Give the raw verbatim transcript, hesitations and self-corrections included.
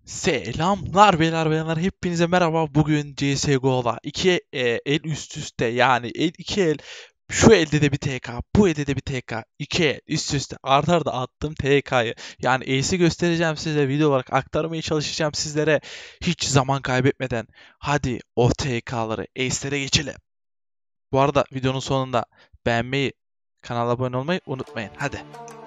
Selamlar beyler bayanlar, hepinize merhaba. Bugün C S G O'da iki e, el üst üste, yani el iki el, şu elde de bir T K, bu elde de bir T K, iki el üst üste arda arda attım T K'yı, yani Ace'i göstereceğim size, video olarak aktarmaya çalışacağım sizlere hiç zaman kaybetmeden. Hadi o T K'ları Ace'lere geçelim. Bu arada videonun sonunda beğenmeyi, kanala abone olmayı unutmayın. Hadi.